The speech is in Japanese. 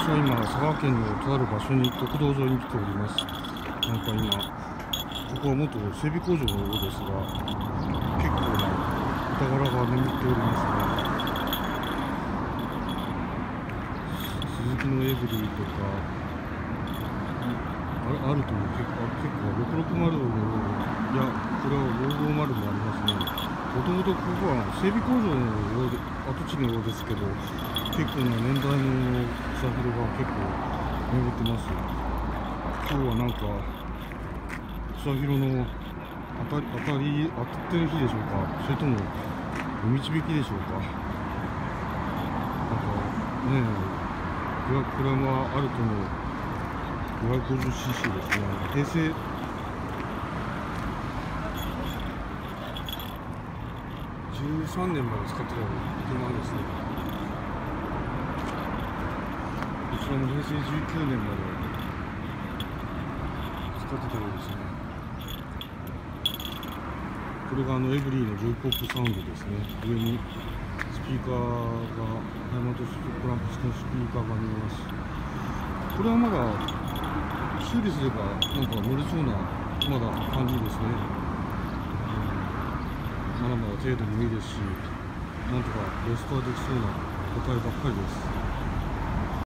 は今、佐賀県のとある場所に国道沿いに来ております。なんか今、ここは元整備工場のようですが、結構なお宝が眠っておりますね。鈴木のエブリーとか、あるという結構660のよう、いや、これは550もありますね。もともとここは整備工場のようで跡地のようですけど、結構な年代の草広が結構眠ってます。今日はなんか草広の当たってる日でしょうか、それともお導きでしょうか。なんかねえ、グラマアルトの 550cc ですね。平成13年まで使ってた車ですね。こちらも平成19年まで使ってたようですね。これがエブリィのジョイポップサウンドですね。上にスピーカーが、ダイヤモンドストランプ式のスピーカーが見えます。これはまだ修理すればなんか乗れそうなまだ感じですね。まだまだ程度もいいですし、なんとかレストアできそうな個体ばっかりです。